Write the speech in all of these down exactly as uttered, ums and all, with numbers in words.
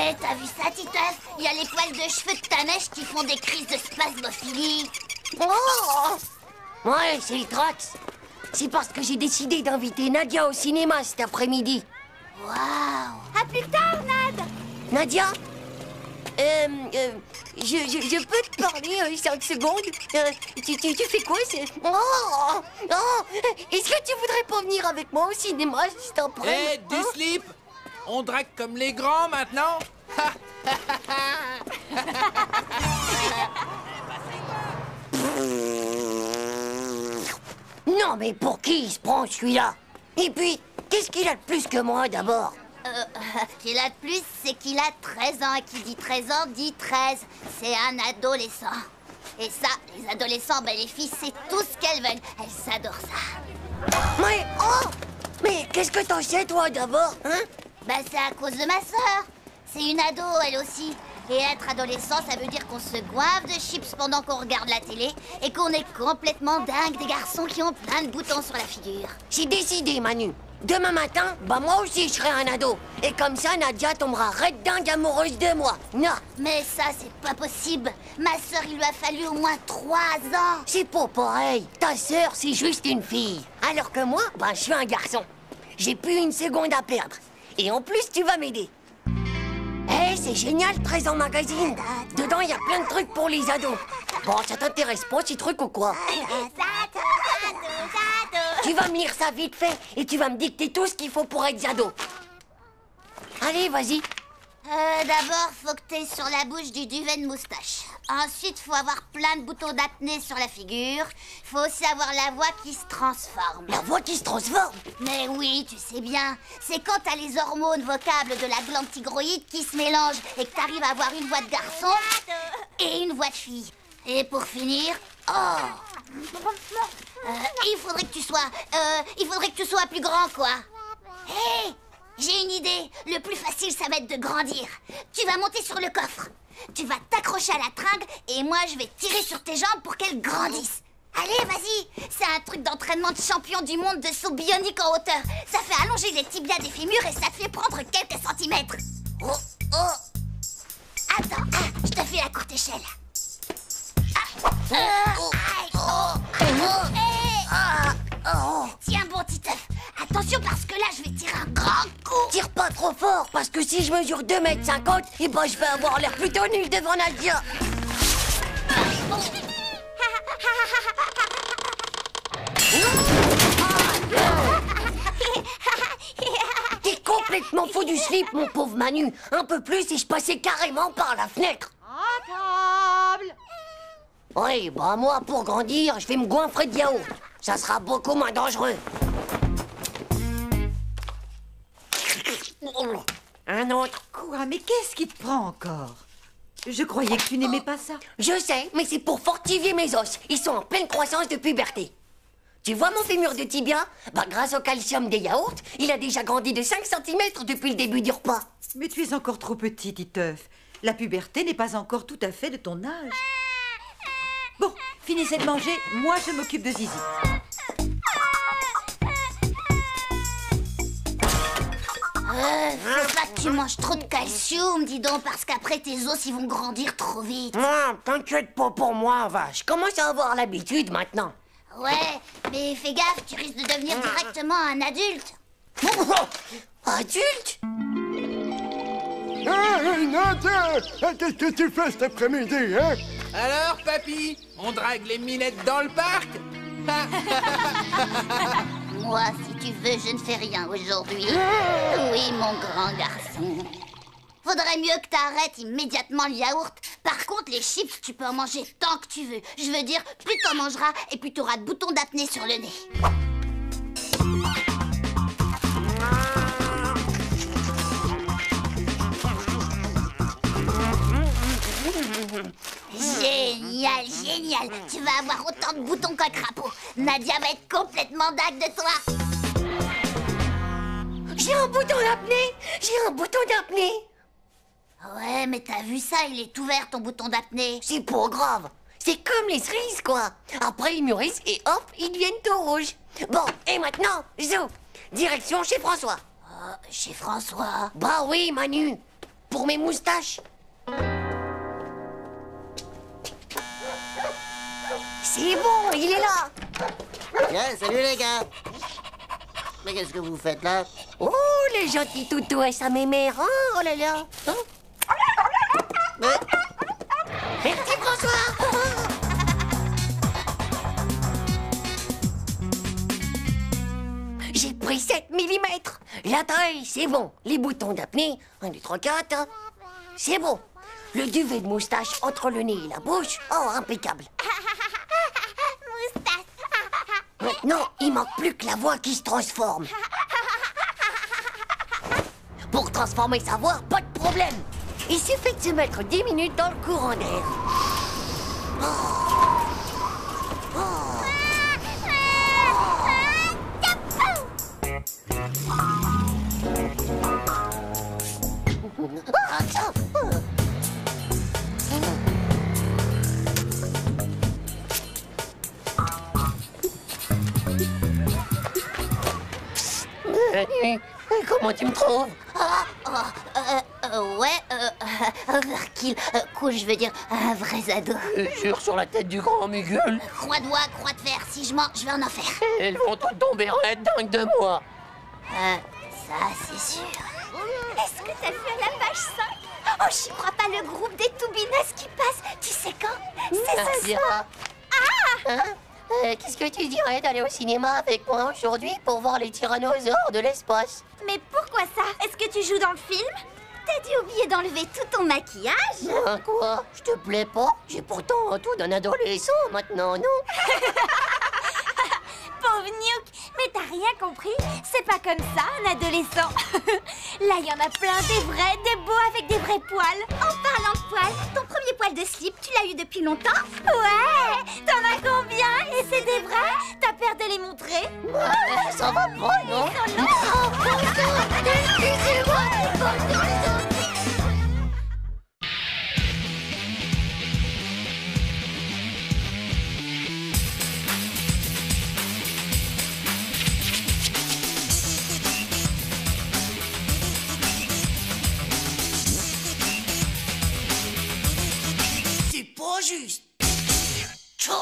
Ouais, t'as vu ça, Titeuf? Il y a les poils de cheveux de ta mèche qui font des crises de spasmophilie. Oh! Ouais, c'est le Trax. C'est parce que j'ai décidé d'inviter Nadia au cinéma cet après-midi. Waouh! À plus tard, Nad! Nadia? Euh, euh, je, je, je peux te parler euh, cinq secondes? euh, tu, tu, tu fais quoi? C'est... Oh, oh, est-ce que tu voudrais pas venir avec moi au cinéma cet après-midi? Hé, hey, du hein? slip! On drague comme les grands maintenant? Non, mais pour qui il se prend celui-là? Et puis, qu'est-ce qu'il a de plus que moi d'abord? Euh, ce qu'il a de plus, c'est qu'il a treize ans. Et qui dit treize ans, dit treize. C'est un adolescent. Et ça, les adolescents, ben les filles, c'est tout ce qu'elles veulent. Elles adorent ça. Mais, oh! Mais qu'est-ce que t'en sais, toi, d'abord, hein? Bah, c'est à cause de ma sœur. C'est une ado, elle aussi. Et être adolescent, ça veut dire qu'on se goive de chips pendant qu'on regarde la télé et qu'on est complètement dingue des garçons qui ont plein de boutons sur la figure. J'ai décidé, Manu. Demain matin, bah moi aussi je serai un ado. Et comme ça, Nadia tombera raide dingue amoureuse de moi. Non. Mais ça, c'est pas possible. Ma sœur, il lui a fallu au moins trois ans. C'est pas pareil. Ta sœur, c'est juste une fille. Alors que moi, bah je suis un garçon. J'ai plus une seconde à perdre. Et en plus, tu vas m'aider. Hé, hey, c'est génial, treize ans magazine. Dedans, il y a plein de trucs pour les ados. Bon, ça t'intéresse pas, ces trucs ou quoi? Tu vas me lire ça vite fait et tu vas me dicter tout ce qu'il faut pour être ado. Allez, vas-y. Euh, d'abord, faut que t'aies sur la bouche du duvet de moustache. Ensuite, faut avoir plein de boutons d'acné sur la figure. Faut aussi avoir la voix qui se transforme. La voix qui se transforme? Mais oui, tu sais bien. C'est quand t'as les hormones vocables de la glande thyroïde qui se mélangent et que t'arrives à avoir une voix de garçon et une voix de fille. Et pour finir, oh euh, il faudrait que tu sois... Euh, il faudrait que tu sois plus grand, quoi. Hé hey, j'ai une idée. Le plus facile, ça va être de grandir. Tu vas monter sur le coffre. Tu vas t'accrocher à la tringle et moi, je vais tirer sur tes jambes pour qu'elles grandissent. Allez, vas-y. C'est un truc d'entraînement de champion du monde de saut bionique en hauteur. Ça fait allonger les tibias des fémurs et ça te fait prendre quelques centimètres. Oh, oh. Attends, ah, je te fais la courte échelle. Ah, euh, oh, aïe, oh, aïe, oh, hey. ah, oh. Tiens, bon, Titeuf. Attention parce que là, je vais tirer un grand coup. Tire pas trop fort parce que si je mesure deux mètres cinquante, et ben je vais avoir l'air plutôt nul devant Nadia. T'es complètement fou du slip, mon pauvre Manu. Un peu plus et je passais carrément par la fenêtre. À table. Oui, bah moi, pour grandir, je vais me goinfrer de yaourt. Ça sera beaucoup moins dangereux. Un autre. Quoi? Mais qu'est-ce qui te prend encore? Je croyais que tu n'aimais pas ça. Je sais, mais c'est pour fortifier mes os. Ils sont en pleine croissance de puberté. Tu vois mon fémur de tibia? Bah grâce au calcium des yaourts, il a déjà grandi de cinq centimètres depuis le début du repas. Mais tu es encore trop petit, Titeuf. La puberté n'est pas encore tout à fait de ton âge. Bon, finissez de manger, moi je m'occupe de Zizi. Euh, faut pas que tu manges trop de calcium, dis donc, parce qu'après tes os, ils vont grandir trop vite. Non, t'inquiète pas pour moi, vache. Je commence à avoir l'habitude maintenant. Ouais, mais fais gaffe, tu risques de devenir directement un adulte. Adulte? Hey, Nadia! Qu'est-ce que tu fais cet après-midi, hein? Alors, papy, on drague les minettes dans le parc? Moi, si tu veux, je ne fais rien aujourd'hui. Oui, mon grand garçon. Faudrait mieux que t'arrêtes immédiatement le yaourt. Par contre, les chips, tu peux en manger tant que tu veux. Je veux dire, plus t'en mangeras et plus t'auras de boutons d'apnée sur le nez. Génial, génial. Tu vas avoir autant de boutons qu'un crapaud. Nadia va être complètement dingue de toi. J'ai un bouton d'apnée. J'ai un bouton d'apnée. Ouais, mais t'as vu ça, il est ouvert ton bouton d'apnée. C'est pas grave. C'est comme les cerises, quoi. Après, ils mûrissent et hop, ils deviennent tout rouges. Bon, et maintenant, Zou, direction chez François. Oh, chez François. Bah oui, Manu. pour mes moustaches. C'est bon, il est là. Yeah, salut les gars. Mais qu'est-ce que vous faites là? Oh, les gentils toutous à mes mères. Oh, oh là là. Hein? Mais... Merci François. J'ai pris sept millimètres. La taille, c'est bon. Les boutons d'apnée, un, deux, trois, quatre. C'est bon. Le duvet de moustache entre le nez et la bouche, oh, impeccable. Moustache. Maintenant, il manque plus que la voix qui se transforme. Pour transformer sa voix, pas de problème. Il suffit de se mettre dix minutes dans le courant d'air. Oh. Oh. Ah, tiens. Comment tu me trouves? Ah, oh, euh, euh, ouais, euh, euh, Verkil, euh, quoi, je veux dire, un vrai ado. Jure sur la tête du grand Mugul. Croix de bois, croix de fer, si je mens, je vais en enfer. Elles vont toutes tomber en être dingue de moi. Euh, ça, c'est sûr. Est-ce que t'as vu à la page cinq? Oh, j'y crois pas, le groupe des Toubinas qui passe. Tu sais quand? C'est ce soir. Ah hein euh, Qu'est-ce que tu dirais d'aller au cinéma avec moi aujourd'hui pour voir les tyrannosaures de l'espace? Mais pourquoi ça? Est-ce que tu joues dans le film? T'as dû oublier d'enlever tout ton maquillage? Hein, quoi? Je te plais pas? J'ai pourtant tout d'un adolescent maintenant, non? Pauvre Niouk, mais t'as rien compris? C'est pas comme ça, un adolescent. Là, il y en a plein, des vrais, des beaux avec des vrais poils. En parlant de poils, ton premier poil de slip, tu l'as eu depuis longtemps? Ouais! T'en as combien? Et c'est des vrais? T'as peur de les montrer? Ouais, ça va pas, non? C'est pas juste. Tchao.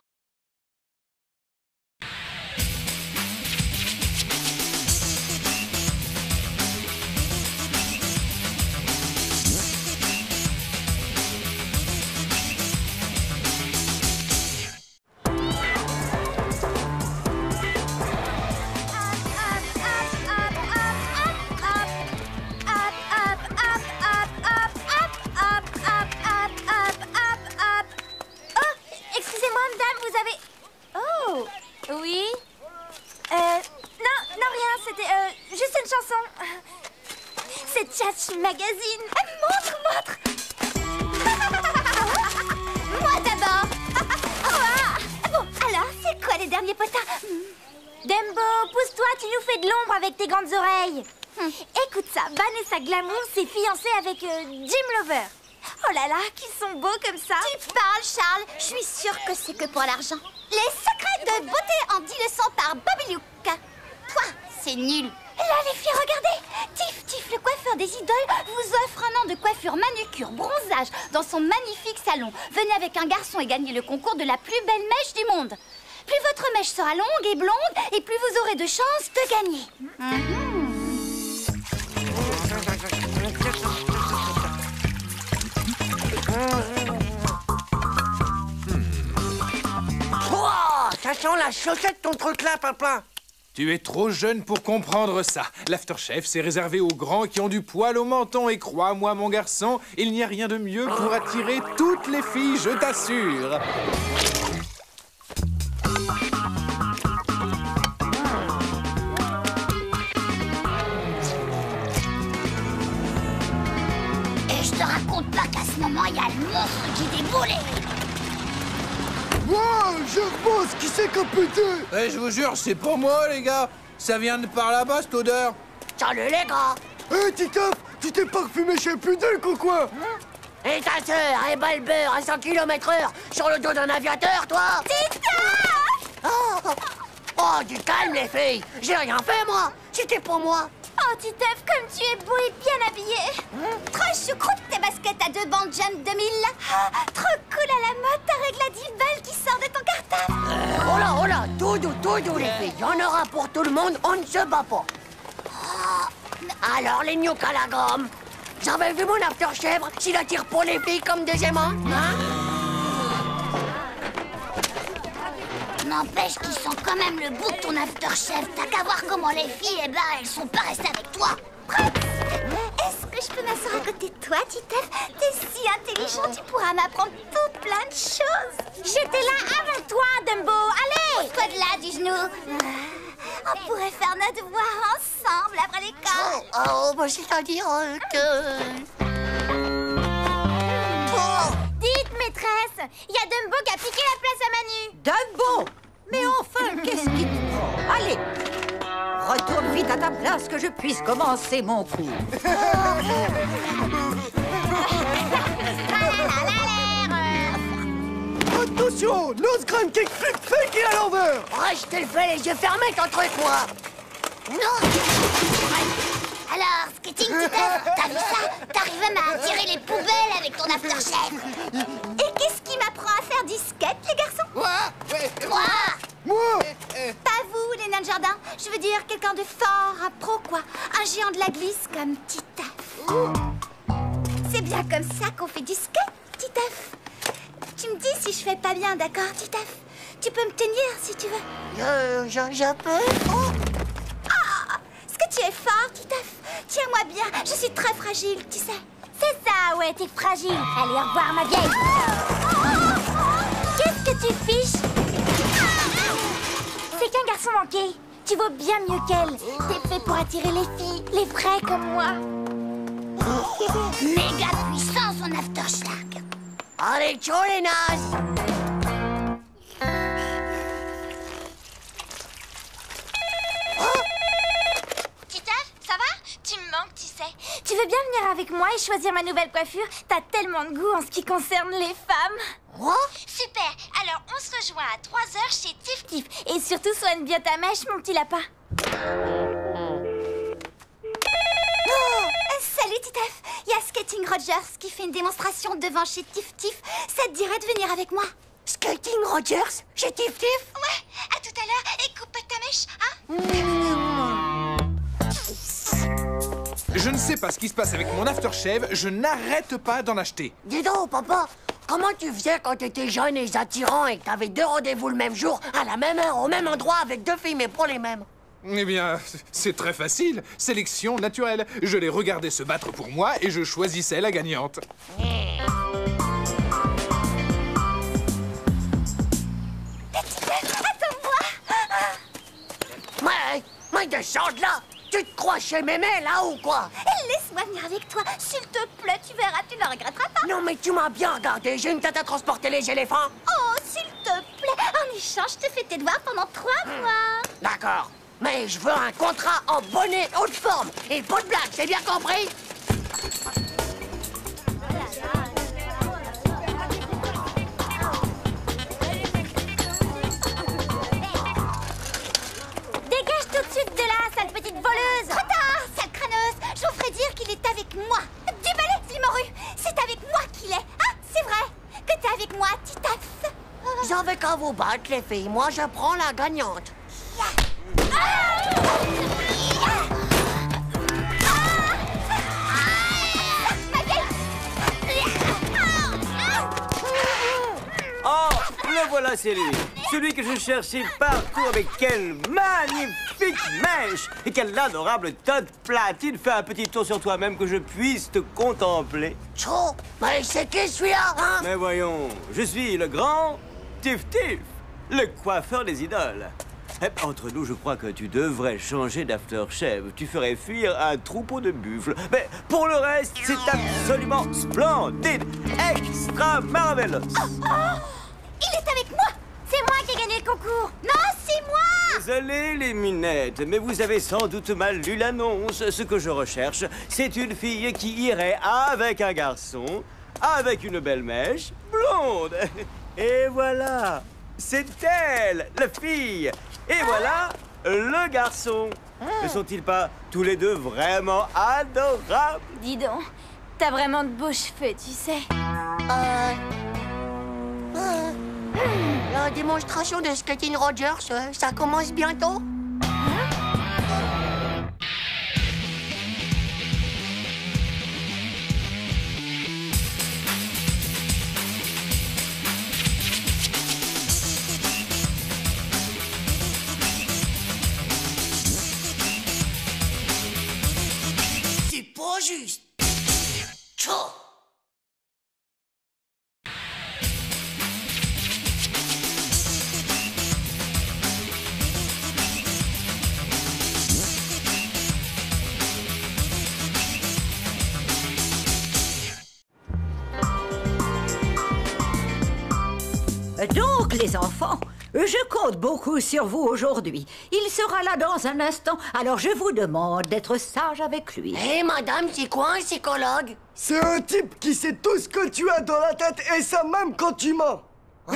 Oui? Euh, non, non, rien, c'était euh, juste une chanson. C'est Tchatch Magazine. Montre, montre. Moi d'abord. Bon, alors, c'est quoi les derniers potins? Dembo, pousse-toi, tu nous fais de l'ombre avec tes grandes oreilles. Hum. Écoute ça, Vanessa Glamour s'est fiancée avec euh, Jim Lover. Oh là là, qu'ils sont beaux comme ça. Tu parles, Charles. Je suis sûre que c'est que pour l'argent. Les secrets de beauté en dix leçons par Bobby Luke. Toi, c'est nul. Là, les filles, regardez. Tiff, Tiff, le coiffeur des idoles, vous offre un an de coiffure, manucure, bronzage dans son magnifique salon. Venez avec un garçon et gagnez le concours de la plus belle mèche du monde. Plus votre mèche sera longue et blonde, et plus vous aurez de chances de gagner. Mm-hmm. Pouah, ça sent la chaussette ton truc là, papa. Tu es trop jeune pour comprendre ça. L'afterchef, c'est réservé aux grands qui ont du poil au menton. Et crois-moi, mon garçon, il n'y a rien de mieux pour attirer toutes les filles, je t'assure. Et je te raconte pas qu'à ce moment, il y a le monstre qui déboulait. Wow, Gervos, qui c'est qui a pété? Eh, je vous jure, c'est pas moi, les gars. Ça vient de par là-bas, cette odeur. Salut les gars. Hé, hey, Titeuf, tu t'es parfumé chez Puduc ou quoi? Et ta sœur, elle bat le beurre à cent kilomètres heure sur le dos d'un aviateur, toi? Tita! Oh, oh, du calme, les filles. J'ai rien fait, moi. C'était pour moi. Oh, Titeuf, comme tu es beau et bien habillé. Trop choucroute tes baskets à deux bandes Jump deux mille. Ah, trop cool à la mode ta règle à dix balles qui sort de ton cartable. Oh là, oh là, tout doux, tout doux, les filles. Il y en aura pour tout le monde, on ne se bat pas. Alors, les gnocchs à la gomme, vous avez vu mon after-chèvre, s'il attire pour les filles comme des aimants, hein? N'empêche qu'ils sont quand même le bout de ton after-chef. T'as qu'à voir comment les filles, eh ben, elles sont pas restées avec toi. Est-ce que je peux m'asseoir à côté de toi, Titeuf? T'es si intelligent, tu pourras m'apprendre tout plein de choses. J'étais là avant toi, Dumbo. Allez, pousse-toi de là, du genou. On pourrait faire notre devoir ensemble après l'école. Oh, oh bah, c'est-à-dire euh, que... Oh. Dites, maîtresse, il y a Dumbo qui a piqué la place à Manu. Dumbo! Mais enfin, qu'est-ce qui te prend? Allez, retourne vite à ta place que je puisse commencer mon cours. Attention, nose grind kick flip fake et à l'envers. Ouais, je te le fais les yeux fermés contre toi. Non. Alors, skating, Titeuf, t'as vu ça? T'arrives même à attirer les poubelles avec ton after-chef. Et qu'est-ce qui m'apprend à faire du skate, les garçons? Moi ouais, Moi Moi Pas vous, les nains de jardin. Je veux dire quelqu'un de fort, un pro, quoi. Un géant de la glisse comme Titeuf. C'est bien comme ça qu'on fait du skate, Titeuf. Tu me dis si je fais pas bien, d'accord, Titeuf? Tu peux me tenir, si tu veux. Je, je, je peux... Oh. Est-ce que tu es fort, Titeuf? Tiens-moi bien, je suis très fragile, tu sais. C'est ça, ouais, t'es fragile. Allez, au revoir, ma vieille. Qu'est-ce que tu fiches? C'est qu'un garçon manqué. Tu vaux bien mieux qu'elle. T'es fait pour attirer les filles, les vrais comme moi. Méga puissant, son afterschlag. Allez, ciao les nazes. Tu me manques, tu sais. Tu veux bien venir avec moi et choisir ma nouvelle coiffure? T'as tellement de goût en ce qui concerne les femmes. Quoi? Super. Alors, on se rejoint à trois heures chez Tif Tif. Et surtout, soigne bien ta mèche, mon petit lapin. Oh, salut, Titeuf. Il y a Skating Rogers qui fait une démonstration devant chez Tif Tif. Ça te dirait de venir avec moi? Skating Rogers? Chez Tif Tif? Ouais, à tout à l'heure. Et coupe pas ta mèche, hein? Je ne sais pas ce qui se passe avec mon aftershave, je n'arrête pas d'en acheter. Dis donc, papa, comment tu faisais quand t'étais jeune et attirant et que t'avais deux rendez-vous le même jour, à la même heure, au même endroit, avec deux filles, mais pas les mêmes? Eh bien, c'est très facile. Sélection naturelle. Je les regardais se battre pour moi et je choisissais la gagnante. Mais, mais descends de là! Tu te crois chez Mémé, là, ou quoi? Laisse-moi venir avec toi. S'il te plaît, tu verras, tu ne regretteras pas. Non, mais tu m'as bien regardé. J'ai une tête à transporter les éléphants. Oh, s'il te plaît. En échange, je te fais tes devoirs pendant trois mois. D'accord. Mais je veux un contrat en bonnet haute forme. Et pas de blague, c'est bien compris? Dégage tout de suite de là, sale petite voleuse. Trop tard, sale crâneuse. Je vous ferai dire qu'il est avec moi. Du balai, Flimorue. C'est avec moi qu'il est. Hein, c'est vrai que t'es avec moi, Titeuf. Vous avez qu'à vous battre, les filles. Moi, je prends la gagnante. Oh, le voilà, c'est lui. Celui que je cherchais partout avec quelle magnifique mèche et quelle adorable tote platine. Fais un petit tour sur toi-même que je puisse te contempler. Tchou, mais c'est qui celui-là, hein? Mais voyons, je suis le grand Tif Tif, le coiffeur des idoles. Eh, entre nous, je crois que tu devrais changer d'aftershave. Tu ferais fuir un troupeau de buffles. Mais pour le reste, c'est absolument splendide, extra marvelous. Oh, oh, il est avec moi. C'est moi qui ai gagné le concours. Non, c'est moi. Désolé, les minettes, mais vous avez sans doute mal lu l'annonce. Ce que je recherche, c'est une fille qui irait avec un garçon, avec une belle mèche, blonde. Et voilà, c'est elle, la fille. Et voilà, le garçon. Ne sont-ils pas tous les deux vraiment adorables? Dis donc, t'as vraiment de beaux cheveux, tu sais. Euh... euh, La démonstration de Skating Rogers, euh, ça commence bientôt. C'est pas juste. Tchou. Donc, les enfants, je compte beaucoup sur vous aujourd'hui. Il sera là dans un instant, alors je vous demande d'être sage avec lui. Hé, madame, c'est quoi un psychologue? C'est un type qui sait tout ce que tu as dans la tête et ça même quand tu mens. Un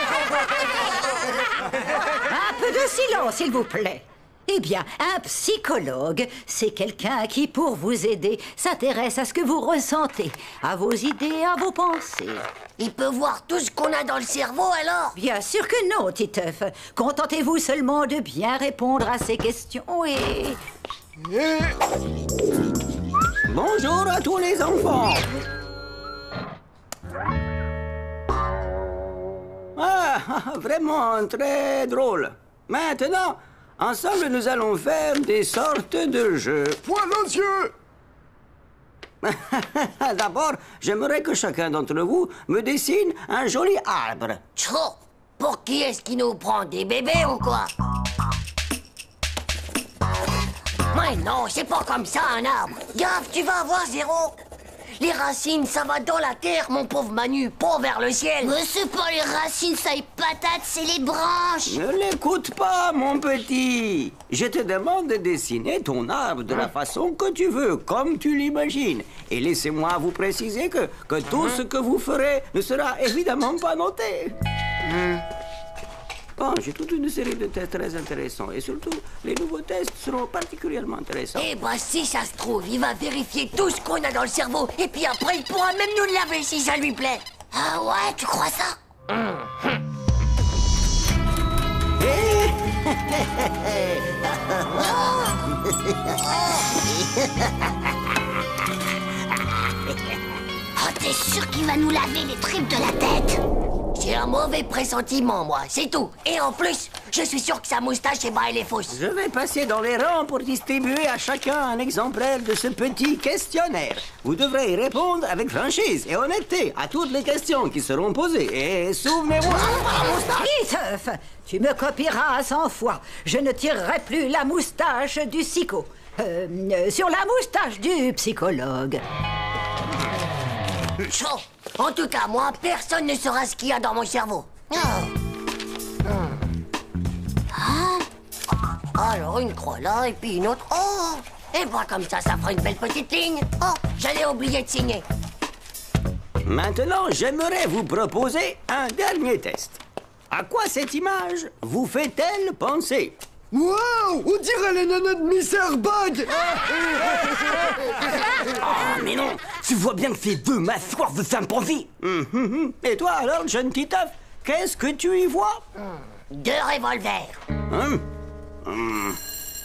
peu de silence, s'il vous plaît. Eh bien, un psychologue, c'est quelqu'un qui, pour vous aider, s'intéresse à ce que vous ressentez, à vos idées, à vos pensées. Il peut voir tout ce qu'on a dans le cerveau, alors? Bien sûr que non, Titeuf. Contentez-vous seulement de bien répondre à ces questions et... Et... Bonjour à tous les enfants. Ah, vraiment très drôle. Maintenant, ensemble, nous allons faire des sortes de jeux. Poil aux yeux. D'abord, j'aimerais que chacun d'entre vous me dessine un joli arbre. Tchou. Pour qui est-ce qui nous prend? Des bébés ou quoi? Mais non, c'est pas comme ça, un arbre. Gaffe, tu vas avoir zéro. Les racines, ça va dans la terre, mon pauvre Manu, pas vers le ciel. Mais c'est pas les racines, ça y patate, c'est les branches. Ne l'écoute pas, mon petit. Je te demande de dessiner ton arbre de la façon que tu veux, comme tu l'imagines. Et laissez-moi vous préciser que, que tout ce que vous ferez ne sera évidemment pas noté. Bon, j'ai toute une série de tests très intéressants. Et surtout, les nouveaux tests seront particulièrement intéressants. Eh ben, si ça se trouve, il va vérifier tout ce qu'on a dans le cerveau. Et puis après, il pourra même nous le laver si ça lui plaît. Ah ouais, tu crois ça? Oh, t'es sûr qu'il va nous laver les tripes de la tête? J'ai un mauvais pressentiment, moi, c'est tout. Et en plus, je suis sûr que sa moustache, eh ben, elle est fausse. Je vais passer dans les rangs pour distribuer à chacun un exemplaire de ce petit questionnaire. Vous devrez y répondre avec franchise et honnêteté à toutes les questions qui seront posées. Et souvenez-vous... Titeuf, tu me copieras à cent fois. Je ne tirerai plus la moustache du psycho. Euh, euh, sur la moustache du psychologue. Chaud. En tout cas, moi, personne ne saura ce qu'il y a dans mon cerveau. Oh. Ah. Alors, une croix là, et puis une autre. Oh. Et bah, comme ça, ça fera une belle petite ligne. Oh, j'allais oublier de signer. Maintenant, j'aimerais vous proposer un dernier test. À quoi cette image vous fait-elle penser? Wow, on dirait les nanas de Miss Airbag. Oh, mais non, tu vois bien que ces deux mâchoires de femme vie. Et toi, alors, jeune Titeuf, qu'est-ce que tu y vois? Deux revolvers. Hum. Hum.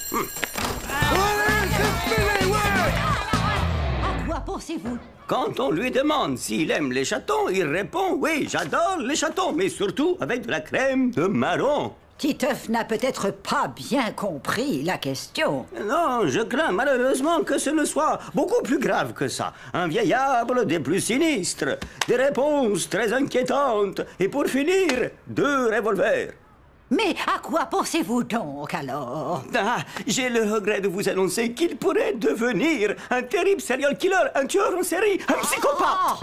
À quoi pensez-vous? Quand on lui demande s'il aime les chatons, il répond « Oui, j'adore les chatons, mais surtout avec de la crème de marron. » Titeuf n'a peut-être pas bien compris la question. Non, je crains malheureusement que ce ne soit beaucoup plus grave que ça. Un vieil arbre des plus sinistres, des réponses très inquiétantes, et pour finir, deux revolvers. Mais à quoi pensez-vous donc, alors? Ah, j'ai le regret de vous annoncer qu'il pourrait devenir un terrible serial killer, un tueur en série, un psychopathe.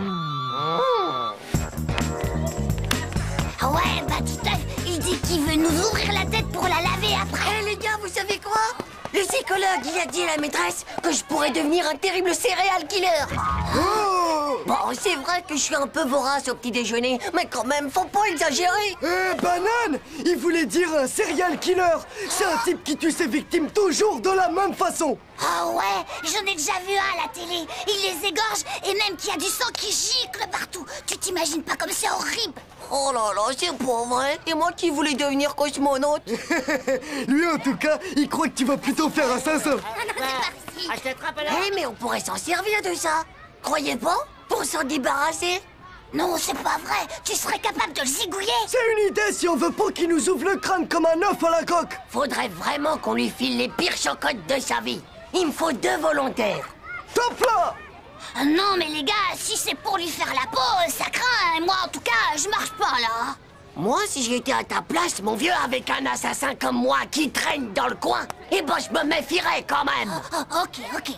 Ah ouais, bah Titeuf, il dit qu'il veut nous ouvrir la tête pour la laver après. Eh les gars, vous savez quoi? Le psychologue, il a dit à la maîtresse que je pourrais devenir un terrible serial killer. Oh. Bon, c'est vrai que je suis un peu vorace au petit déjeuner, mais quand même, faut pas exagérer. Eh, banane! Il voulait dire un serial killer. C'est un type qui tue ses victimes toujours de la même façon. Ah ouais, j'en ai déjà vu un à la télé. Il les égorge et même qu'il y a du sang qui gicle partout. Tu t'imagines pas comme c'est horrible. Oh là là, c'est pas vrai. Et moi qui voulais devenir cosmonaute. Lui, en tout cas, il croit que tu vas plutôt faire assassin. Ah non, c'est pas ici. Ah, je t'attrape là. Eh, mais on pourrait s'en servir de ça. Croyez pas? Pour s'en débarrasser. Non, c'est pas vrai. Tu serais capable de le zigouiller. C'est une idée si on veut pas qu'il nous ouvre le crâne comme un œuf à la coque. Faudrait vraiment qu'on lui file les pires chocottes de sa vie. Il me faut deux volontaires. Top là! Ah non, mais les gars, si c'est pour lui faire la peau, ça craint. Et moi, en tout cas, je marche pas là. Moi, si j'étais à ta place, mon vieux, avec un assassin comme moi qui traîne dans le coin, eh ben je me méfierais quand même. Oh, oh, ok, ok.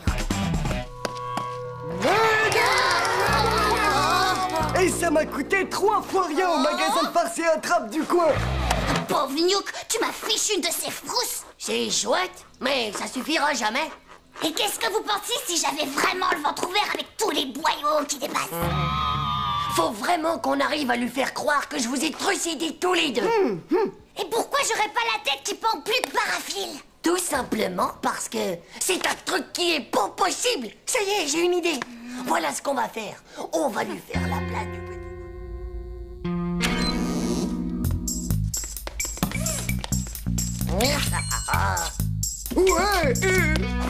Et ça m'a coûté trois fois rien au magasin de farce et attrape du coin. Pauvre Vignouk, tu m'as fichu une de ces frousses. C'est chouette, mais ça suffira jamais. Et qu'est-ce que vous pensiez si j'avais vraiment le ventre ouvert avec tous les boyaux qui dépassent? Faut vraiment qu'on arrive à lui faire croire que je vous ai trucidés tous les deux. Hum, hum. Et pourquoi j'aurais pas la tête qui pend plus de paraffine? Tout simplement parce que c'est un truc qui est pas possible. Ça y est, j'ai une idée. Voilà ce qu'on va faire. On va lui faire la place du petit. Ouais! euh.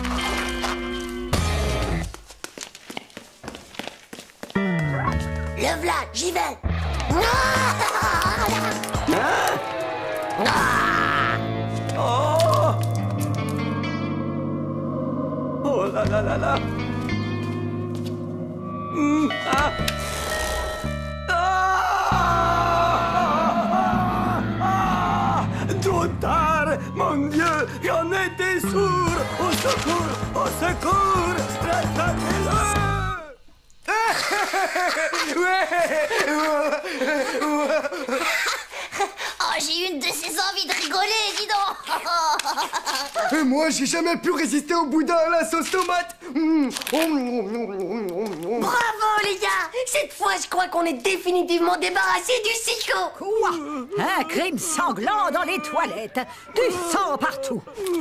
Le v'là, j'y vais. Oh Oh là là là là Hum, ah. Ah. Ah. Trop tard, mon Dieu, j'en étais sourd. Au secours, au secours, rattrapez-le. Oh, j'ai une de ces envies de rigoler, dis donc. Et moi, j'ai jamais pu résister au boudin à la sauce tomate. Mmh. Bravo, les gars. Cette fois, je crois qu'on est définitivement débarrassé du psycho. Quoi? Un crime sanglant dans les toilettes. Du sang partout.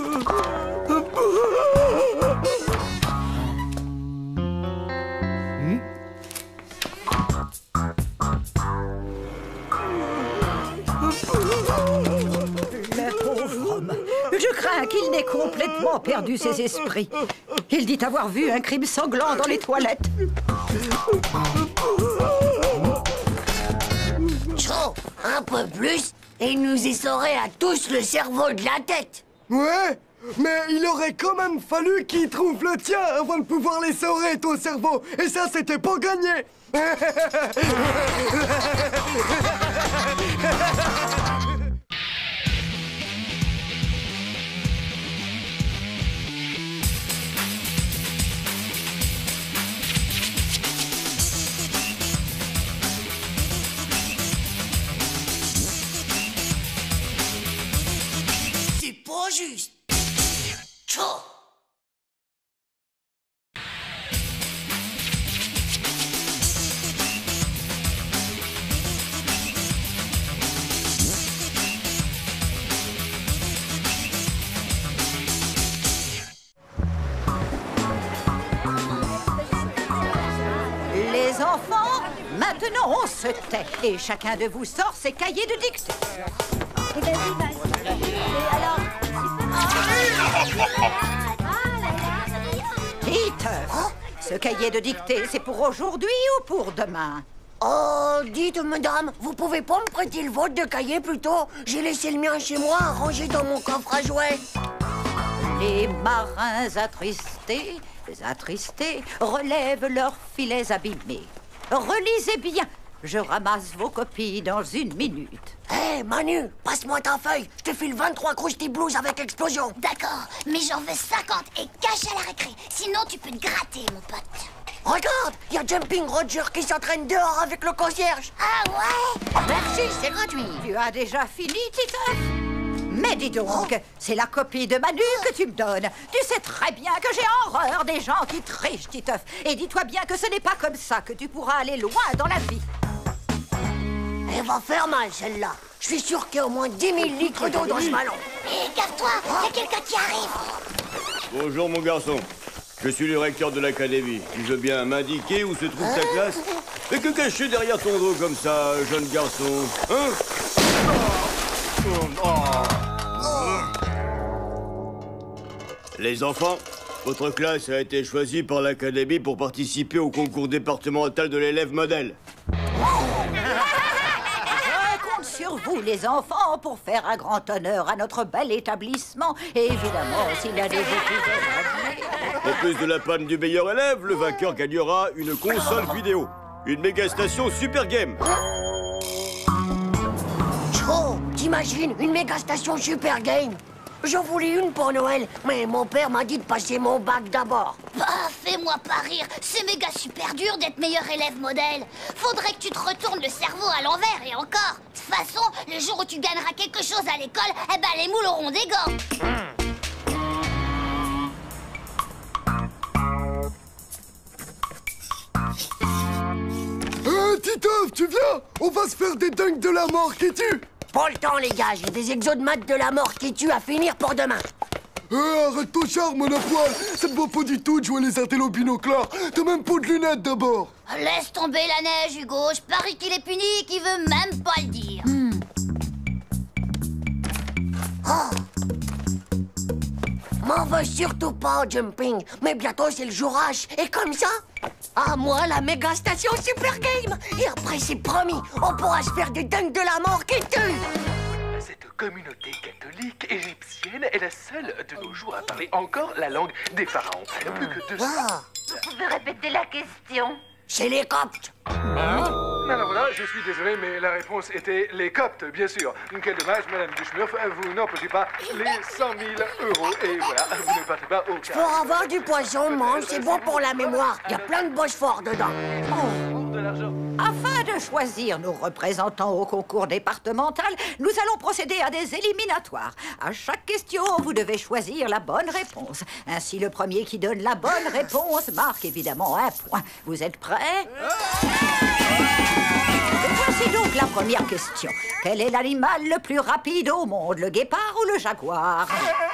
Le pauvre homme. Je crains qu'il n'ait complètement perdu ses esprits. Il dit avoir vu un crime sanglant dans les toilettes. Chaud, un peu plus, et il nous essorait à tous le cerveau de la tête. Ouais, mais il aurait quand même fallu qu'il trouve le tien avant de pouvoir l'essorer, ton cerveau. Et ça, c'était pas gagné. C'est pas juste. Chaud. Les enfants, maintenant on se tait. Et chacun de vous sort ses cahiers de dictée. Peter, ce cahier de dictée, c'est pour aujourd'hui ou pour demain? Oh, dites, madame, vous pouvez pas me prêter le vôtre de cahier plutôt? J'ai laissé le mien chez moi, rangé dans mon coffre à jouets. Les marins attristés, attristés, relèvent leurs filets abîmés. Relisez bien, je ramasse vos copies dans une minute. Hé, hey, Manu, passe-moi ta feuille. Je te file vingt-trois Krusty Blues avec explosion. D'accord, mais j'en veux cinquante et cache à la récré. Sinon, tu peux te gratter, mon pote. Regarde, il y a Jumping Roger qui s'entraîne dehors avec le concierge. Ah ouais? Merci, c'est gratuit. Tu as déjà fini, Titeuf? Mais dis donc, c'est la copie de Manu que tu me donnes. Tu sais très bien que j'ai horreur des gens qui trichent, Titeuf. Et dis-toi bien que ce n'est pas comme ça que tu pourras aller loin dans la vie. Elle va faire mal, celle-là. Je suis sûr qu'il y a au moins dix mille litres d'eau dans ce ballon. Hé, gaffe-toi, il y a quelqu'un qui arrive. Bonjour, mon garçon. Je suis le recteur de l'académie. Tu veux bien m'indiquer où se trouve ta classe? Et que caches-tu derrière ton dos comme ça, jeune garçon? Hein? Les enfants, votre classe a été choisie par l'académie pour participer au concours départemental de l'élève modèle. Je compte sur vous, les enfants, pour faire un grand honneur à notre bel établissement. Et évidemment, s'il y a des étudiants... En plus de la panne du meilleur élève, le vainqueur gagnera une console vidéo. Une méga station Super Game. Oh, t'imagines, une méga station Super Game? J'en voulais une pour Noël, mais mon père m'a dit de passer mon bac d'abord. Bah, fais-moi pas rire. C'est méga super dur d'être meilleur élève modèle. Faudrait que tu te retournes le cerveau à l'envers et encore. De toute façon, le jour où tu gagneras quelque chose à l'école, eh ben les moules auront des gants. Hé, Titeuf, tu viens? On va se faire des dunks de la mort qui tue. Pas le temps, les gars, j'ai des exos de maths de la mort qui tuent à finir pour demain. Hé, arrête ton charme, mon poil. Ça te va pas du tout de jouer les intellos binoclars. T'as même pas de lunettes d'abord. Laisse tomber la neige, Hugo. Je parie qu'il est puni et qu'il veut même pas le dire. Hmm. Oh. M'en veux surtout pas au jumping, mais bientôt c'est le jour H. Et comme ça, à moi la méga station Super Game. Et après c'est promis, on pourra se faire des dunks de la mort qui tue. Cette communauté catholique égyptienne est la seule de nos jours à parler encore la langue des pharaons. Plus que deux cents. Ah, Vous pouvez répéter la question? c'est les Coptes. Hein? Alors voilà, je suis désolé, mais la réponse était les Coptes, bien sûr. Quel dommage, Madame Duschmurf, vous n'empochez pas les cent mille euros. Et voilà, vous ne partez pas au cas. Pour avoir du poisson, mange, c'est bon pour la mémoire. Il y a plein de boches forts dedans. Pour de l'argent. Afin de choisir nos représentants au concours départemental, nous allons procéder à des éliminatoires. À chaque question, vous devez choisir la bonne réponse. Ainsi, le premier qui donne la bonne réponse marque évidemment un point. Vous êtes prêts? Voici donc la première question. Quel est l'animal le plus rapide au monde, le guépard ou le jaguar?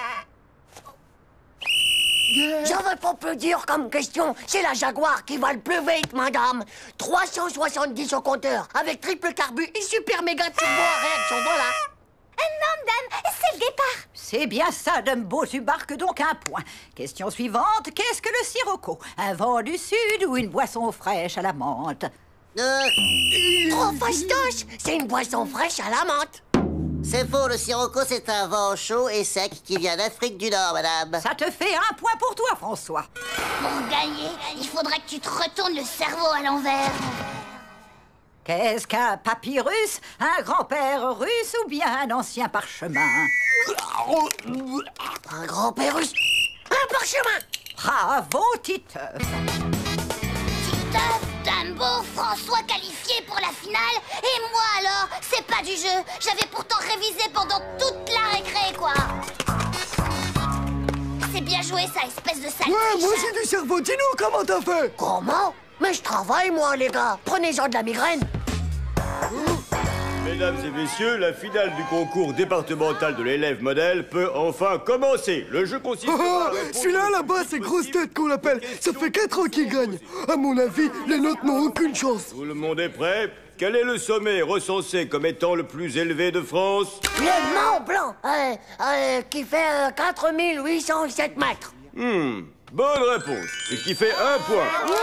J'en veux pas plus dur comme question. C'est la Jaguar qui va le plus vite, madame. trois cent soixante-dix au compteur, avec triple carbu et super méga turbo à réaction, voilà. Non, madame, c'est le départ. C'est bien ça, Dumbo, tu marques donc un point. Question suivante, qu'est-ce que le sirocco? Un vent du sud ou une boisson fraîche à la menthe? Euh, Trop fastoche. C'est une boisson fraîche à la menthe. c'est faux, le sirocco, c'est un vent chaud et sec qui vient d'Afrique du Nord, madame. Ça te fait un point pour toi, François. Pour gagner, il faudrait que tu te retournes le cerveau à l'envers. Qu'est-ce qu'un papyrus? Un grand-père russe ou bien un ancien parchemin? Un grand-père russe. Un parchemin. Bravo, Titeuf. Titeuf, Dumbo, François qualifié pour la finale. Et moi alors, c'est pas du jeu. J'avais pourtant révisé pendant toute la récré, quoi. C'est bien joué, ça, espèce de sale Ouais, moi tricheur. j'ai du cerveau. Dis-nous comment t'as fait. Comment? Mais je travaille, moi, les gars. Prenez-en de la migraine. Mesdames et messieurs, la finale du concours départemental de l'élève modèle peut enfin commencer. Le jeu consiste Oh, à répondre celui-là aux là-bas, c'est grosse tête qu'on l'appelle. Ça fait quatre ans qu'il gagne. À mon avis, les nôtres n'ont aucune chance. Tout le monde est prêt? Quel est le sommet recensé comme étant le plus élevé de France? Le Mont Blanc, euh, euh, qui fait euh, quatre mille huit cent sept mètres. Hmm, bonne réponse. Ce qui fait un point.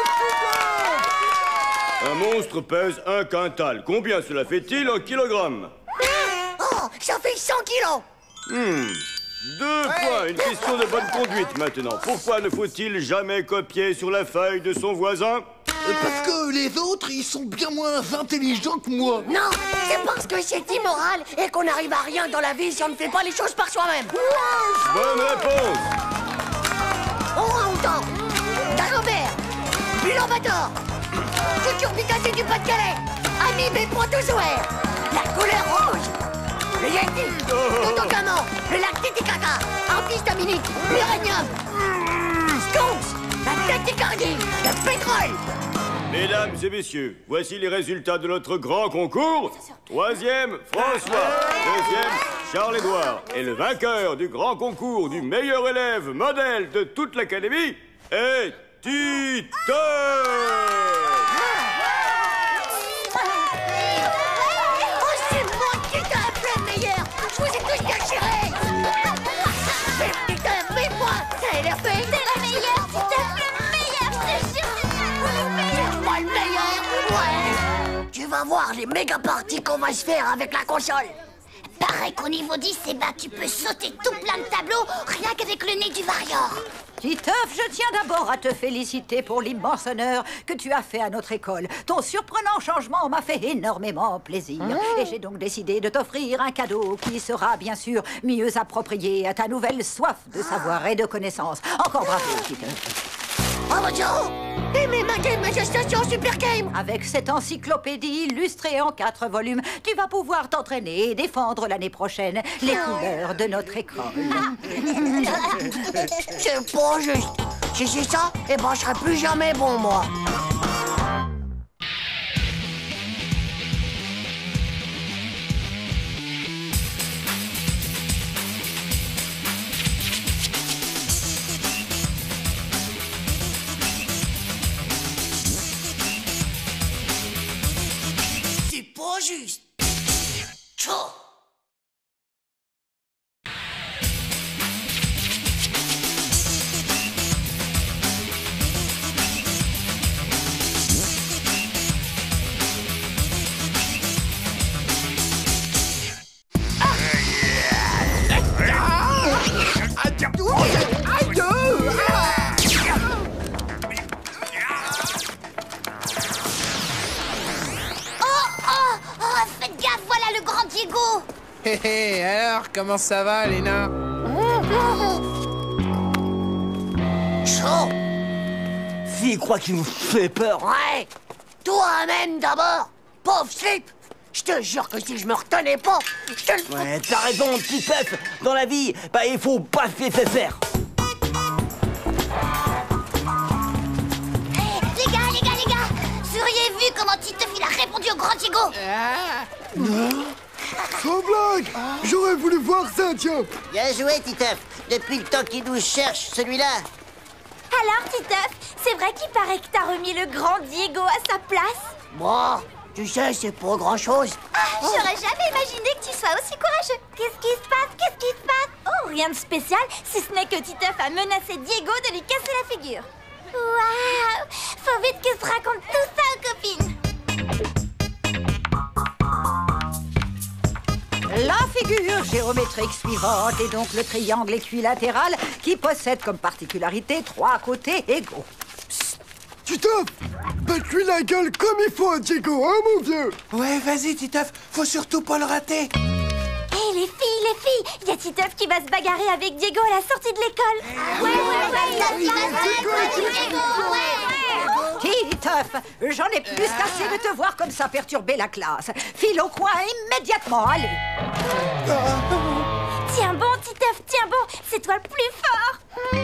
Un monstre pèse un quintal. Combien cela fait-il en kilogrammes? Oh, ça fait cent kilos. Hmm, deux points. Une question de bonne conduite maintenant. Pourquoi ne faut-il jamais copier sur la feuille de son voisin? Parce que les autres, ils sont bien moins intelligents que moi. Non, c'est parce que c'est immoral et qu'on n'arrive à rien dans la vie si on ne fait pas les choses par soi-même. Bonne réponse. Orang-outan, Dagobert, Bulan-Bator, Cucurbitacée du Pas-de-Calais, Ami des Protozoaires, la couleur rouge. le Yeti, Totocaman, le lac Titicaca, antihistaminique, l'uranium, Skunks, la tachycardie, le pétrole. Mesdames et messieurs, voici les résultats de notre grand concours. Troisième, François. Deuxième, Charles-Édouard. Et le vainqueur du grand concours du meilleur élève modèle de toute l'académie est Titeuf. Oh, c'est moi Titeuf le meilleur. Je vous ai tous déchirés. Mais Titeuf, mais moi, ça a l'air fait. C'est le meilleur, Titeuf, le meilleur, je te jure, c'est le meilleur. Moi le meilleur, ouais. Tu vas voir les méga parties qu'on va se faire avec la console. Pareil qu'au niveau dix, eh ben, tu peux sauter tout plein de tableaux, rien qu'avec le nez du Varior. Titeuf, je tiens d'abord à te féliciter pour l'immense honneur que tu as fait à notre école. Ton surprenant changement m'a fait énormément plaisir. Et j'ai donc décidé de t'offrir un cadeau qui sera bien sûr mieux approprié à ta nouvelle soif de savoir et de connaissance. Encore bravo, Titeuf. Bravo, Joe. Et mes Game Manifestation Super Game. Avec cette encyclopédie illustrée en quatre volumes, tu vas pouvoir t'entraîner et défendre l'année prochaine les couleurs de notre école. C'est pas juste. Si c'est ça, eh ben, je serai plus jamais bon, moi. C'est pas juste. Tchou. Hé hé, alors, comment ça va, Léna? Chaud. Fille, crois qu'il vous fait peur. Ouais. Toi-même d'abord. Pauvre slip. Je te jure que si je me retenais pas, je te le... Ouais, t'as raison, petit Pef. Dans la vie, bah, il faut pas se laisser faire. Hey, les gars, les gars, les gars, vous auriez vu comment Titeuf il a répondu au grand Diego? Ah. Sans blague. J'aurais voulu voir ça, tiens. Bien joué, Titeuf. Depuis le temps qu'il nous cherche, celui-là. Alors, Titeuf, c'est vrai qu'il paraît que t'as remis le grand Diego à sa place? Moi, tu sais, c'est pas grand-chose. Ah, j'aurais jamais imaginé que tu sois aussi courageux. Qu'est-ce qui se passe? Qu'est-ce qui se passe? Oh, rien de spécial, si ce n'est que Titeuf a menacé Diego de lui casser la figure. Waouh! Faut vite que je raconte tout ça aux copines. La figure géométrique suivante est donc le triangle équilatéral qui possède comme particularité trois côtés égaux. Titeuf, batte-lui la gueule comme il faut à Diego, hein, mon vieux? Ouais, vas-y, Titeuf, faut surtout pas le rater. Hé, hey, les filles, les filles, il y a Titeuf qui va se bagarrer avec Diego à la sortie de l'école. Ouais, ouais, ouais, ouais, Titeuf, j'en ai plus qu'assez de te voir comme ça perturber la classe. File au coin immédiatement, allez. Tiens bon, Titeuf, tiens bon, c'est toi le plus fort.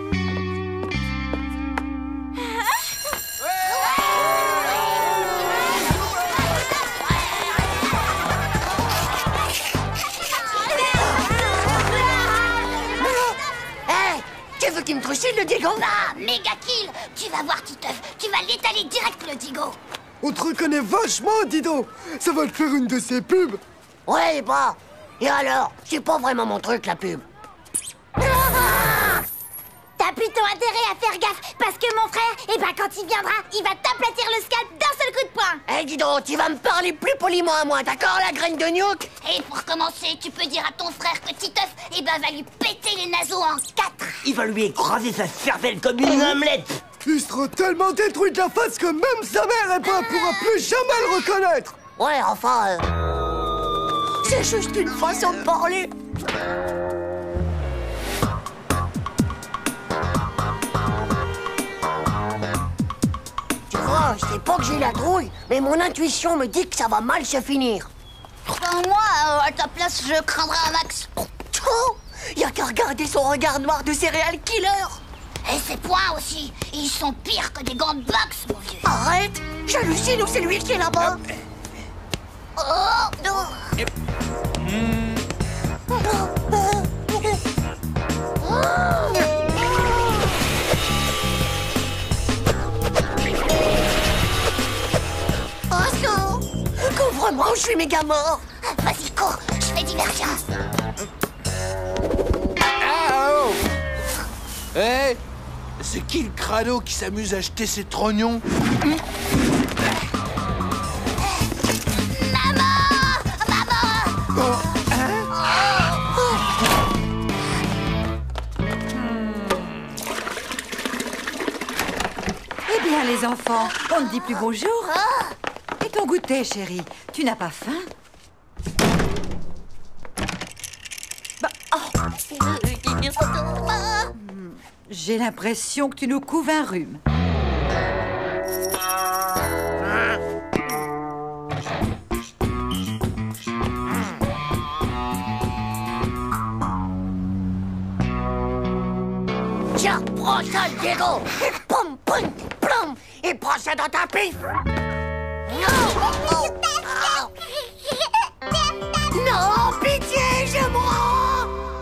Hé, tu veux qu'il me trucide le Diego? Ah, méga kill. Tu vas voir, Titeuf, tu vas l'étaler direct, le Diego. On te reconnaît vachement, dis donc. Ça va te faire une de ces pubs. Ouais, bah. Et alors? C'est pas vraiment mon truc, la pub. T'as plutôt intérêt à faire gaffe, parce que mon frère, eh ben quand il viendra, il va t'aplatir le scalp d'un seul coup de poing. Eh, hey, dis donc, tu vas me parler plus poliment à moi, d'accord, la graine de nuque? Et pour commencer, tu peux dire à ton frère que Titeuf, eh ben, va lui péter les naseaux en quatre. Il va lui écraser sa cervelle comme une omelette. Il sera tellement détruit de la face que même sa mère, elle ne pourra plus jamais le reconnaître. Ouais, enfin... Euh... C'est juste une façon de parler. Tu vois, je sais pas que j'ai la trouille, mais mon intuition me dit que ça va mal se finir. Enfin, moi, euh, à ta place, je craindrais un max. Oh, y a qu'à regarder son regard noir de serial killer. Et ses poings aussi. Ils sont pires que des gants de boxe, mon vieux. Arrête, j'hallucine ou c'est lui qui est là-bas. Oh, non. Oh non! Couvre-moi ou je suis méga mort! Vas-y, cours, je fais diversion. Ah, oh! Hé! C'est qui le crado qui s'amuse à jeter ses trognons? Maman! Maman! Oh, hein? Eh bien, les enfants, on ne dit plus bonjour. Et ton goûter, chérie, tu n'as pas faim? Bah, oh. Hmm, J'ai l'impression que tu nous couves un rhume. Tiens, prends ça, Diego! Et pom, pom, plom! Et prends ça dans ta pif! Non! Oh, oh. Non, pitié, je mourrai!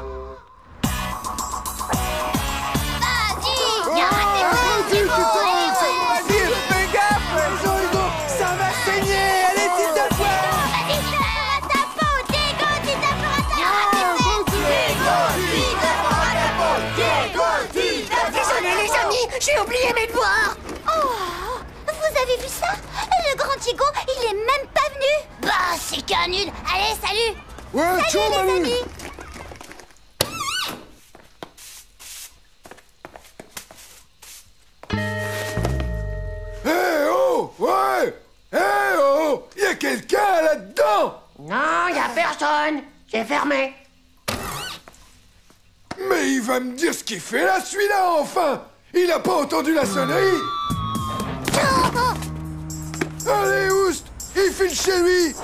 Vas-y! Y'a raté mon Diego! Vas-y, fais gaffe! Jean Hugo, ça va saigner! Allez, Titeuf! Vas-y, à ta peau! Diego, Titeuf, à ta peau! Désolé, les amis, j'ai oublié mes devoirs! Oh! Vous avez vu ça? Le grand Diego, il est même pas venu! Bah, c'est qu'un nul! Allez, salut! Ouais, ciao, Salut, les Manu. amis! Eh oh! Ouais! Eh oh! Y a quelqu'un là-dedans! Non, y a personne! C'est fermé! Mais il va me dire ce qu'il fait là, celui-là, enfin! Il a pas entendu la sonnerie! Allez, Oust! Il file chez lui!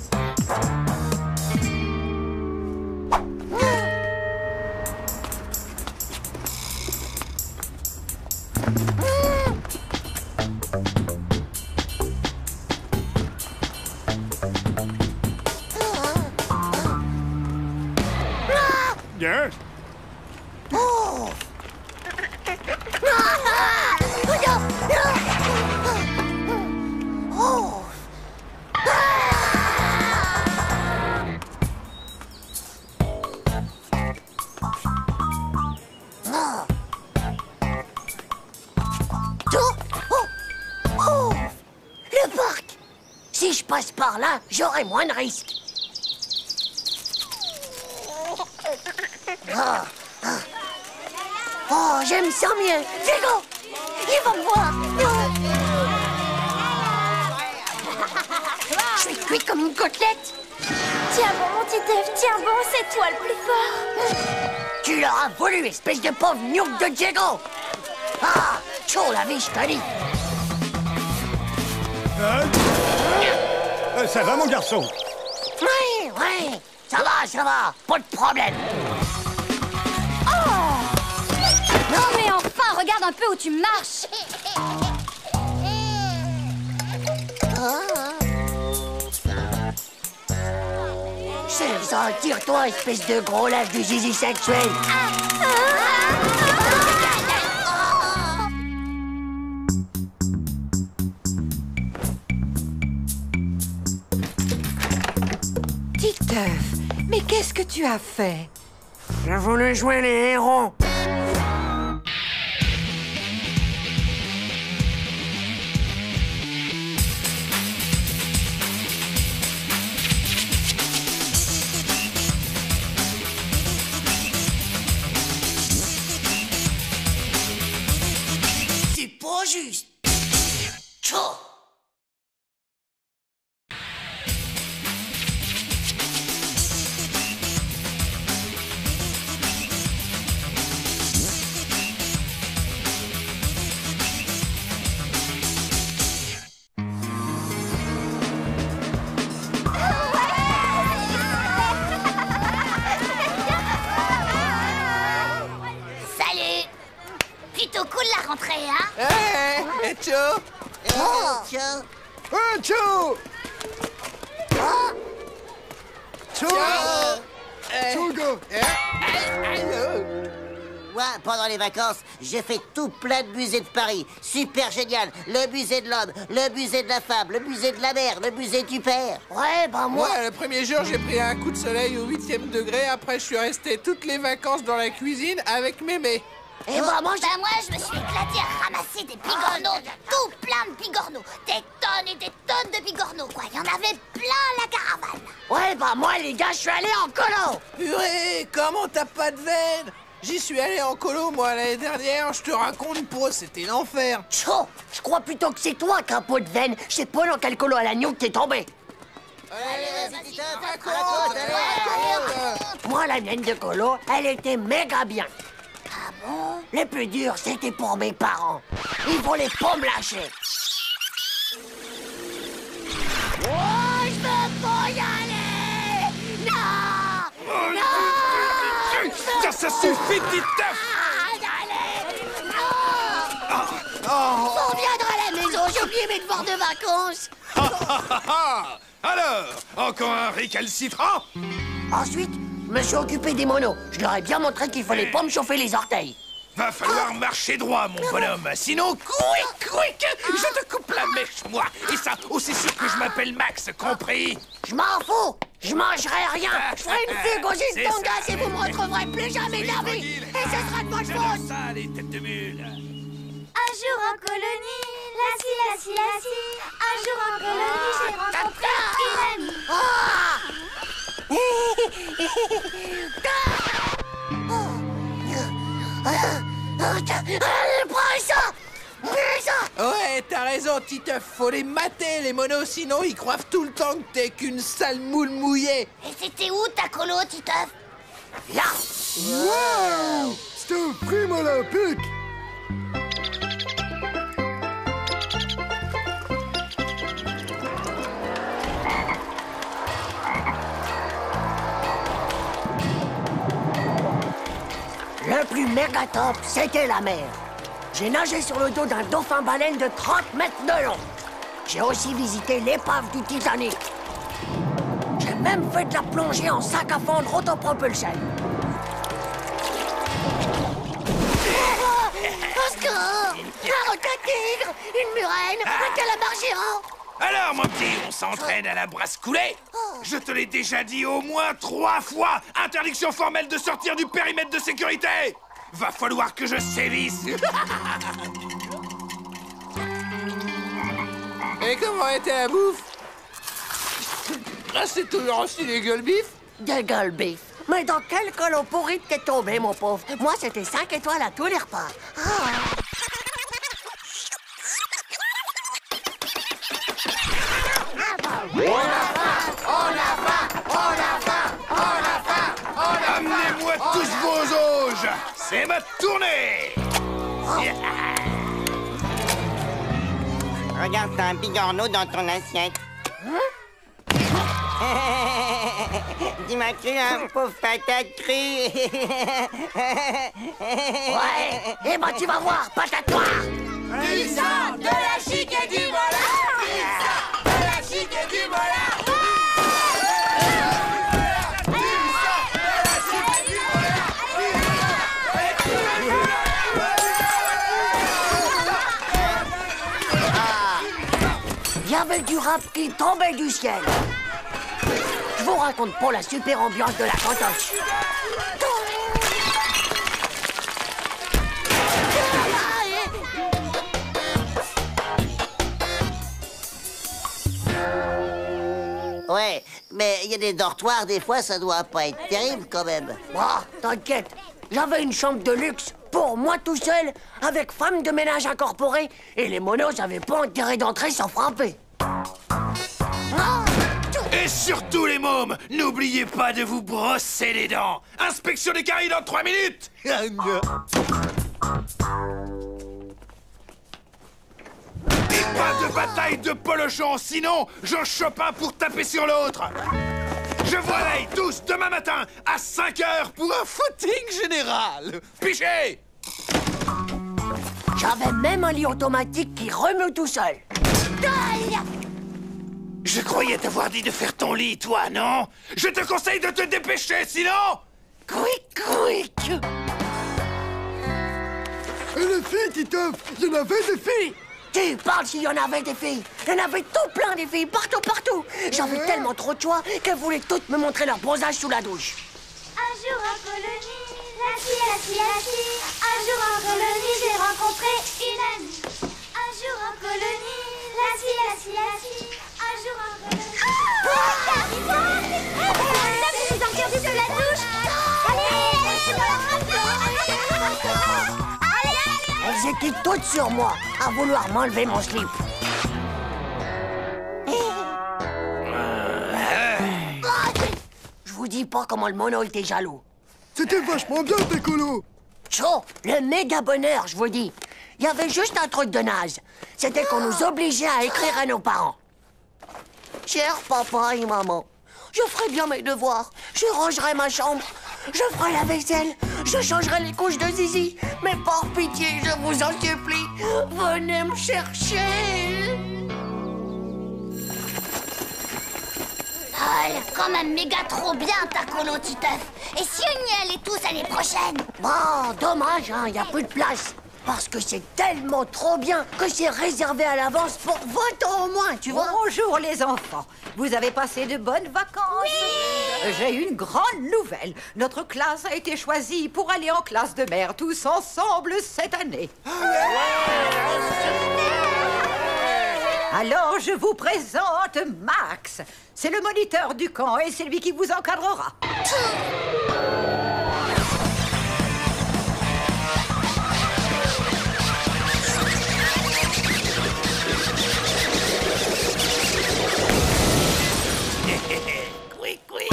Bien. Oh! Oh! Oh! Le parc! Si je passe par là, j'aurai moins de risques. Ah, ah. Oh, je me sens mieux. Diego, il va me voir. Je suis cuit comme une côtelette. Tiens bon, mon Titeuf, tiens bon, c'est toi le plus fort. Tu l'auras voulu, espèce de pauvre gnouk de Diego. Ah, chaud la vie, je te dis. Hein? Euh, ça va, mon garçon? Oui, oui, ça va, ça va, pas de problème. Non mais enfin, regarde un peu où tu marches. C'est ça, tire-toi, espèce de gros lâche du zizi sexuel. Titeuf, mais qu'est-ce que tu as fait? J'ai voulu jouer les héros. C'est pas juste. Tchou. Hé, Cho! Oh, tiens. Hé, Cho! Cho! Chogo! Moi, pendant les vacances, j'ai fait tout plein de musées de Paris. Super génial. Le musée de l'homme, le musée de la femme, le musée de la mer, le musée du père. Ouais, bah moi... Moi, le premier jour, j'ai pris un coup de soleil au huitième degré. Après, je suis resté toutes les vacances dans la cuisine avec mémé. Et bah moi, bah moi, je me suis éclaté à ramasser des bigorneaux, tout plein de bigorneaux. Des tonnes et des tonnes de bigorneaux, quoi. Il y en avait plein la caravane. Ouais, bah moi, les gars, je suis allé en colo. Purée, comment t'as pas de veine? J'y suis allé en colo, moi, l'année dernière. Je te raconte, pour c'était l'enfer. Tcho, je crois plutôt que c'est toi qui as un pot de veine. Je sais pas dans quel colo à l'agneau que t'es tombé. Allez, vas-y, Titoff, raconte, raconte, allez, raconte. Moi, la mienne de colo, elle était méga bien. Ah bon? Le plus dur, c'était pour mes parents. Ils voulaient pas me lâcher. Oh, je veux pas y aller! Non! Non! Ça, ça suffit, Titeuf! On reviendra à la maison, j'ai oublié mes devoirs de vacances. Alors, encore un récalcitrant? Ensuite, je me suis occupé des monos. Je leur ai bien montré qu'il fallait pas me chauffer les orteils. Va falloir marcher droit, mon bonhomme. Sinon, quick, quick, je te coupe la mèche, moi. Et ça, aussi sûr que je m'appelle Max, compris? Je m'en fous. Je mangerai rien. Je ferai une fugue aux C'est gin tongas ça. et vous me retrouverez plus jamais de la vie. Et ce sera de votre faute. Ça, les têtes de mule. Un jour en colonie, la scie, la scie, la scie. Un jour en colonie, j'ai rencontré une amie. Prends ça! Ouais, t'as raison, Titeuf. Faut les mater, les monos, sinon ils croient tout le temps que t'es qu'une sale moule mouillée. Et c'était où ta colo, Titeuf? Là! Wow! C'est un prime olympique! Le plus méga top, c'était la mer. J'ai nagé sur le dos d'un dauphin-baleine de trente mètres de long. J'ai aussi visité l'épave du Titanic. J'ai même fait de la plongée en sac à fondre autopropulsé. Un score! Un requin-tigre! Une murène! Un calamar géant! Alors, mon petit, on s'entraîne à la brasse coulée? Je te l'ai déjà dit au moins trois fois. Interdiction formelle de sortir du périmètre de sécurité. Va falloir que je sévisse. Et comment était la bouffe? Ah, c'est toujours aussi des gueules bif? Des gueules bif. Mais dans quel colo pourri t'es tombé, mon pauvre? Moi, c'était cinq étoiles à tous les repas. Ah. On a faim, on a faim, on a faim, on a faim, on a faim. Amenez-moi tous vos auges. C'est ma tournée. Regarde, t'as un bigorneau dans ton assiette. Tu m'as cru, un pauvre patate crue. Ouais, et ben tu vas voir, patate noire. Du sang, de la chic et du mola. Du sang, de la chic et du mola. Il y avait du rap qui tombait du ciel. Je vous raconte pas la super ambiance de la cantoche. Ouais, mais il y a des dortoirs, des fois, ça doit pas être terrible quand même. Bah, t'inquiète, j'avais une chambre de luxe pour moi tout seul, avec femme de ménage incorporée, et les monos n'avaient pas intérêt d'entrer sans frapper. Ah, Et surtout, les mômes, n'oubliez pas de vous brosser les dents. Inspection des caries dans trois minutes. Et pas de bataille de polochon, sinon j'en chope un pour taper sur l'autre. Je vous réveille tous demain matin à cinq heures pour un footing général. Pichez! J'avais même un lit automatique qui remue tout seul. Je croyais t'avoir dit de faire ton lit, toi, non? Je te conseille de te dépêcher, sinon... Quick, quick. Et les filles, Titeuf, il y en avait des filles. Tu parles s'il y en avait des filles. Il y en avait tout plein des filles, partout, partout. J'avais Ouais. tellement trop de choix qu'elles voulaient toutes me montrer leur bronzage sous la douche. Un jour en colonie, la fille, la fille, la fille. Un jour en colonie, j'ai rencontré une amie. Un jour en colonie, la fille, la fille, la fille. Un jour en colonie. Ah, je suis interdit de la douche. Allez, allez, allez, Elles étaient toutes sur moi, à vouloir m'enlever mon slip. Je vous dis pas comment le mono était jaloux. C'était vachement bien, tes colos. Chaud, le méga bonheur, je vous dis. Il y avait juste un truc de naze. C'était qu'on nous obligeait à écrire à nos parents. Cher papa et maman, je ferai bien mes devoirs. Je rangerai ma chambre. Je ferai la vaisselle. Je changerai les couches de Zizi. Mais par pitié, je vous en supplie, venez me chercher. Ah, elle est quand même méga trop bien, ta colo, Titeuf. Et si on y allait tous l'année prochaine? Bon, dommage, hein, il n'y a plus de place. Parce que c'est tellement trop bien que c'est réservé à l'avance pour vingt ans au moins, tu vois. Bonjour les enfants. Vous avez passé de bonnes vacances? Oui. J'ai une grande nouvelle. Notre classe a été choisie pour aller en classe de mer tous ensemble cette année. Alors, je vous présente Max. C'est le moniteur du camp et c'est lui qui vous encadrera. Oui, oui.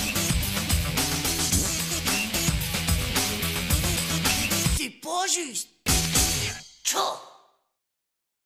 C'est pas juste.